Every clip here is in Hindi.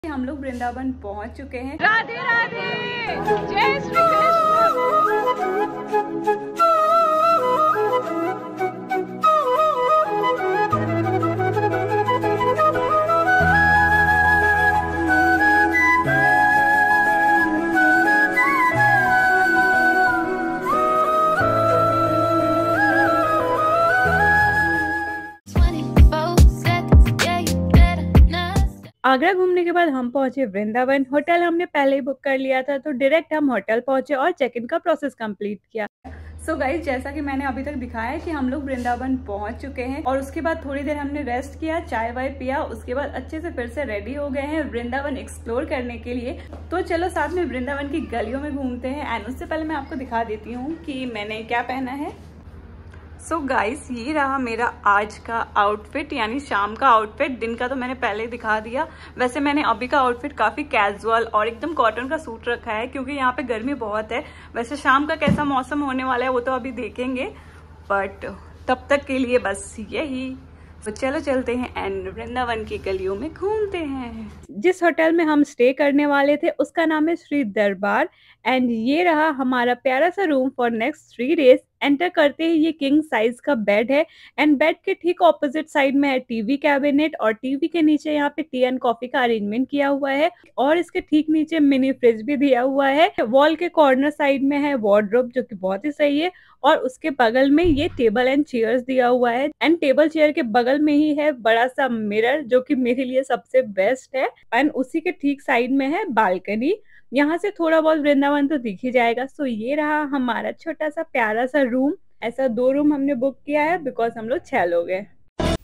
हम लोग वृंदावन पहुंच चुके हैं। राधे राधे, जय श्री आगरा घूमने के बाद हम पहुंचे वृंदावन। होटल हमने पहले ही बुक कर लिया था, तो डायरेक्ट हम होटल पहुंचे और चेक इन का प्रोसेस कंप्लीट किया। सो गाइज, जैसा कि मैंने अभी तक दिखाया है कि हम लोग वृंदावन पहुंच चुके हैं और उसके बाद थोड़ी देर हमने रेस्ट किया, चाय वाय पिया, उसके बाद अच्छे से फिर से रेडी हो गए हैं वृंदावन एक्सप्लोर करने के लिए। तो चलो साथ में वृंदावन की गलियों में घूमते हैं। एंड उससे पहले मैं आपको दिखा देती हूँ कि मैंने क्या पहना है। सो गाइस, ये रहा मेरा आज का आउटफिट, यानी शाम का आउटफिट। दिन का तो मैंने पहले ही दिखा दिया। वैसे मैंने अभी का आउटफिट काफी कैजुअल और एकदम कॉटन का सूट रखा है, क्योंकि यहाँ पे गर्मी बहुत है। वैसे शाम का कैसा मौसम होने वाला है वो तो अभी देखेंगे, बट तब तक के लिए बस यही। तो चलो चलते हैं एंड वृंदावन की गलियों में घूमते हैं। जिस होटल में हम स्टे करने वाले थे उसका नाम है श्री दरबार। एंड ये रहा हमारा प्यारा सा room for next 3 days. Enter करते ही ये किंग साइज का बेड है एंड बेड के ठीक ऑपोजिट साइड में है टीवी कैबिनेट, और टीवी के नीचे यहाँ पे टी एंड कॉफी का अरेंजमेंट किया हुआ है, और इसके ठीक नीचे मिनी फ्रिज भी दिया हुआ है। वॉल के कॉर्नर साइड में है वार्डरोब, जो कि बहुत ही सही है, और उसके बगल में ये टेबल एंड चेयर्स दिया हुआ है। एंड टेबल चेयर के बगल में ही है बड़ा सा मिरर, जो कि मेरे लिए सबसे बेस्ट है। एंड उसी के ठीक साइड में है बालकनी। यहाँ से थोड़ा बहुत वृंदावन तो दिख ही जाएगा। सो ये रहा हमारा छोटा सा प्यारा सा रूम। ऐसा 2 रूम हमने बुक किया है बिकॉज हम लोग 6 लोग हैं।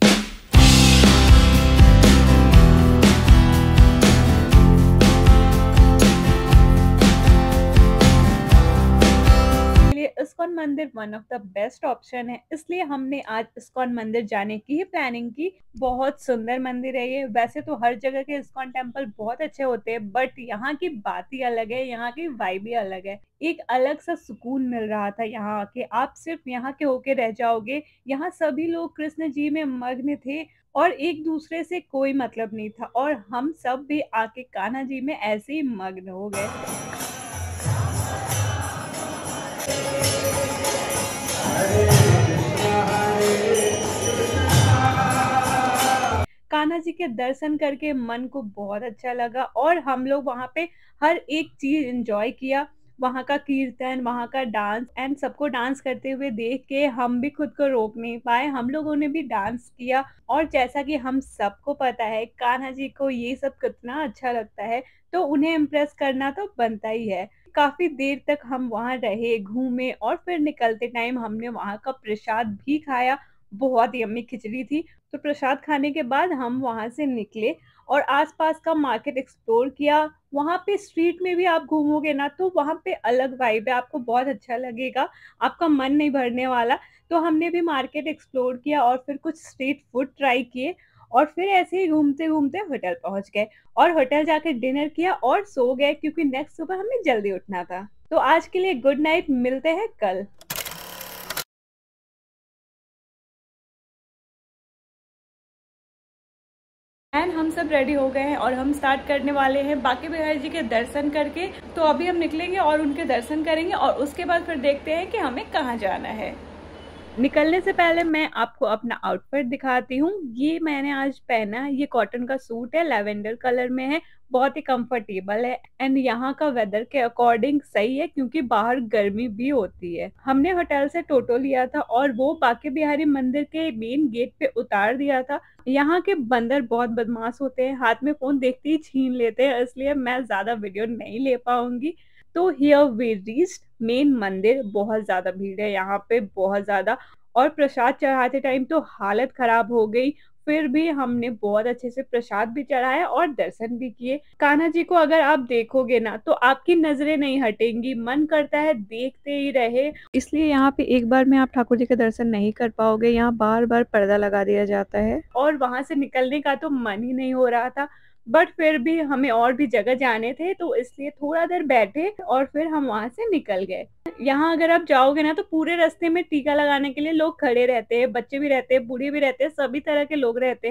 इस्कॉन मंदिर one of the best option है, इसलिए हमने आज इस्कॉन मंदिर जाने की ही प्लानिंग की। बहुत सुंदर मंदिर है ये। वैसे तो हर जगह के इस्कॉन टेम्पल बहुत अच्छे होते हैं, बट यहाँ की बात ही अलग है, यहाँ की वाइब ही अलग है। एक अलग सा सुकून मिल रहा था यहाँ आके। आप सिर्फ यहाँ के होके रह जाओगे। यहाँ सभी लोग कृष्ण जी में मग्न थे और एक दूसरे से कोई मतलब नहीं था, और हम सब भी आके कान्हा जी में ऐसे ही मग्न हो गए। कान्हा जी के दर्शन करके मन को बहुत अच्छा लगा, और हम लोग वहाँ पे हर एक चीज एंजॉय किया। वहाँ का कीर्तन, वहाँ का डांस, एंड सबको डांस करते हुए देख के हम भी खुद को रोक नहीं पाए। हम लोगों ने भी डांस किया, और जैसा कि हम सबको पता है कान्हा जी को ये सब कितना अच्छा लगता है, तो उन्हें इम्प्रेस करना तो बनता ही है। काफी देर तक हम वहाँ रहे, घूमे, और फिर निकलते टाइम हमने वहाँ का प्रसाद भी खाया। बहुत यम्मी खिचड़ी थी। तो प्रसाद खाने के बाद हम वहां से निकले और आसपास का मार्केट एक्सप्लोर किया। वहां पे स्ट्रीट में भी आप घूमोगे ना तो वहां पे अलग वाइब है, आपको बहुत अच्छा लगेगा, आपका मन नहीं भरने वाला। तो हमने भी मार्केट एक्सप्लोर किया और फिर कुछ स्ट्रीट फूड ट्राई किए, और फिर ऐसे ही घूमते घूमते होटल पहुंच गए, और होटल जाकर डिनर किया और सो गए, क्योंकि नेक्स्ट सुबह हमें जल्दी उठना था। तो आज के लिए गुड नाइट, मिलते हैं कल। एंड हम सब रेडी हो गए हैं और हम स्टार्ट करने वाले हैं बांके बिहारी जी के दर्शन करके। तो अभी हम निकलेंगे और उनके दर्शन करेंगे, और उसके बाद फिर देखते हैं कि हमें कहाँ जाना है। निकलने से पहले मैं आपको अपना आउटफिट दिखाती हूँ। ये मैंने आज पहना है, ये कॉटन का सूट है, लैवेंडर कलर में है, बहुत ही कंफर्टेबल है। एंड यहाँ का वेदर के अकॉर्डिंग सही है, क्योंकि बाहर गर्मी भी होती है। हमने होटल से टोटो लिया था और वो बांके बिहारी मंदिर के मेन गेट पे उतार दिया था। यहाँ के बंदर बहुत बदमाश होते हैं, हाथ में फोन देखते ही छीन लेते हैं, इसलिए मैं ज्यादा वीडियो नहीं ले पाऊंगी। तो हियर वी रीच्ड मेन मंदिर। बहुत ज्यादा भीड़ है यहाँ पे, बहुत ज्यादा, और प्रसाद चढ़ाते टाइम तो हालत खराब हो गई। फिर भी हमने बहुत अच्छे से प्रसाद भी चढ़ाया और दर्शन भी किए। कान्हा जी को अगर आप देखोगे ना तो आपकी नजरें नहीं हटेंगी, मन करता है देखते ही रहे। इसलिए यहाँ पे एक बार में आप ठाकुर जी के दर्शन नहीं कर पाओगे, यहाँ बार बार पर्दा लगा दिया जाता है, और वहां से निकलने का तो मन ही नहीं हो रहा था। बट फिर भी हमें और भी जगह जाने थे, तो इसलिए थोड़ा देर बैठे और फिर हम वहां से निकल गए। यहाँ अगर आप जाओगे ना तो पूरे रास्ते में टीका लगाने के लिए लोग खड़े रहते हैं, बच्चे भी रहते हैं, बूढ़े भी रहते हैं, सभी तरह के लोग रहते हैं।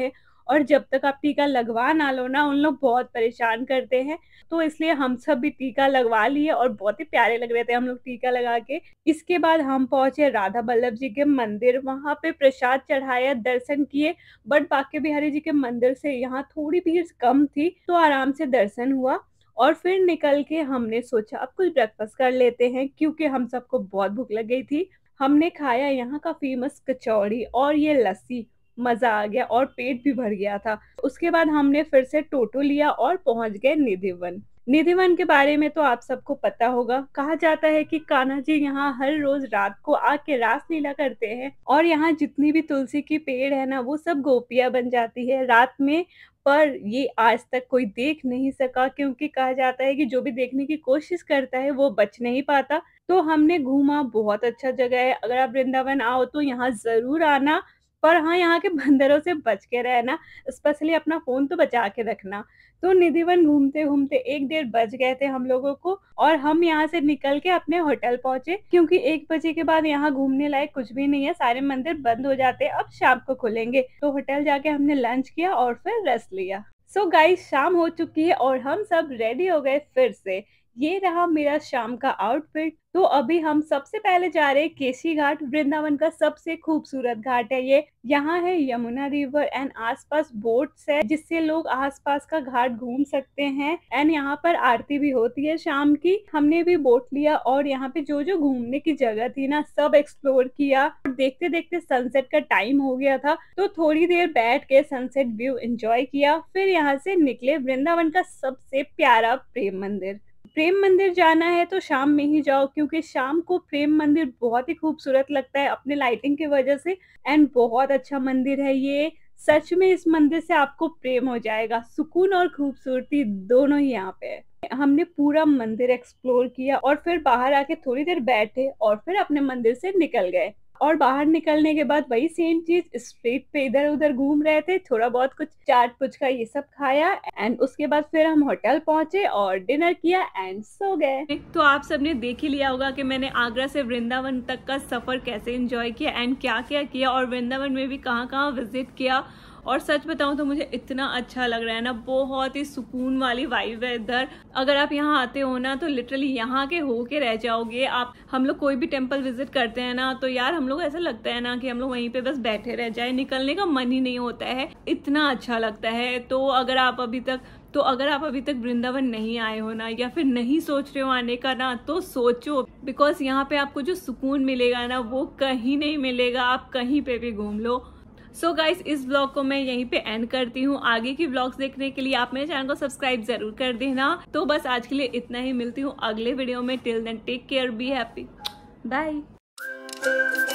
और जब तक आप टीका लगवा ना लो ना, उन लोग बहुत परेशान करते हैं। तो इसलिए हम सब भी टीका लगवा लिए और बहुत ही प्यारे लग रहे थे हम लोग टीका लगा के। इसके बाद हम पहुंचे राधा बल्लभ जी के मंदिर, वहां पे प्रसाद चढ़ाया, दर्शन किए। बट बांके बिहारी जी के मंदिर से यहाँ थोड़ी भीड़ कम थी, तो आराम से दर्शन हुआ। और फिर निकल के हमने सोचा अब कुछ ब्रेकफास्ट कर लेते हैं, क्योंकि हम सबको बहुत भूख लग गई थी। हमने खाया यहाँ का फेमस कचौड़ी और ये लस्सी, मजा आ गया और पेट भी भर गया था। उसके बाद हमने फिर से टोटो लिया और पहुंच गए निधि वन। निधि वन के बारे में तो आप सबको पता होगा। कहा जाता है कि कान्हा जी यहाँ हर रोज रात को आके रासलीला करते हैं और यहाँ जितनी भी तुलसी की पेड़ है ना, वो सब गोपियां बन जाती है रात में। पर ये आज तक कोई देख नहीं सका, क्योंकि कहा जाता है कि जो भी देखने की कोशिश करता है वो बच नहीं पाता। तो हमने घूमा, बहुत अच्छा जगह है। अगर आप वृंदावन आओ तो यहाँ जरूर आना, पर हाँ यहाँ के बंदरों से बच के रहना, स्पेशली अपना फोन तो बचा के रखना। तो निधिवन घूमते घूमते 1-1:30 बज गए थे हम लोगों को, और हम यहाँ से निकल के अपने होटल पहुंचे, क्योंकि 1 बजे के बाद यहाँ घूमने लायक कुछ भी नहीं है, सारे मंदिर बंद हो जाते हैं, अब शाम को खुलेंगे। तो होटल जाके हमने लंच किया और फिर रेस्ट लिया। सो गाइस, शाम हो चुकी है और हम सब रेडी हो गए फिर से। ये रहा मेरा शाम का आउटफिट। तो अभी हम सबसे पहले जा रहे हैं केसी घाट। वृंदावन का सबसे खूबसूरत घाट है ये। यहाँ है यमुना रिवर एंड आसपास बोट्स है, जिससे लोग आसपास का घाट घूम सकते हैं। एंड यहाँ पर आरती भी होती है शाम की। हमने भी बोट लिया और यहाँ पे जो जो घूमने की जगह थी ना, सब एक्सप्लोर किया। देखते देखते सनसेट का टाइम हो गया था, तो थोड़ी देर बैठ के सनसेट व्यू एंजॉय किया। फिर यहाँ से निकले वृंदावन का सबसे प्यारा प्रेम मंदिर। प्रेम मंदिर जाना है तो शाम में ही जाओ, क्योंकि शाम को प्रेम मंदिर बहुत ही खूबसूरत लगता है अपने लाइटिंग की वजह से। एंड बहुत अच्छा मंदिर है ये। सच में इस मंदिर से आपको प्रेम हो जाएगा। सुकून और खूबसूरती दोनों ही यहाँ पे है। हमने पूरा मंदिर एक्सप्लोर किया और फिर बाहर आके थोड़ी देर बैठे और फिर अपने मंदिर से निकल गए। और बाहर निकलने के बाद वही सेम चीज, स्ट्रीट पे इधर उधर घूम रहे थे, थोड़ा बहुत कुछ चाट पुचका ये सब खाया। एंड उसके बाद फिर हम होटल पहुंचे और डिनर किया एंड सो गए। तो आप सबने देख ही लिया होगा कि मैंने आगरा से वृंदावन तक का सफर कैसे एंजॉय किया एंड क्या क्या किया, और वृंदावन में भी कहाँ कहाँ विजिट किया। और सच बताऊं तो मुझे इतना अच्छा लग रहा है ना, बहुत ही सुकून वाली वाइब है इधर। अगर आप यहाँ आते हो ना तो लिटरली यहाँ के होके रह जाओगे आप। हम लोग कोई भी टेम्पल विजिट करते हैं ना, तो यार हम लोग ऐसा लगता है ना कि हम लोग वहीं पे बस बैठे रह जाए, निकलने का मन ही नहीं होता है, इतना अच्छा लगता है। तो अगर आप अभी तक वृंदावन नहीं आए हो ना, या फिर नहीं सोच रहे हो आने का ना, तो सोचो, बिकॉज यहाँ पे आपको जो सुकून मिलेगा ना वो कहीं नहीं मिलेगा। आप कहीं पे भी घूम लो। सो गाइस, इस ब्लॉग को मैं यहीं पे एंड करती हूँ। आगे की ब्लॉग्स देखने के लिए आप मेरे चैनल को सब्सक्राइब जरूर कर देना। तो बस आज के लिए इतना ही, मिलती हूँ अगले वीडियो में। Till then take care, be happy, bye.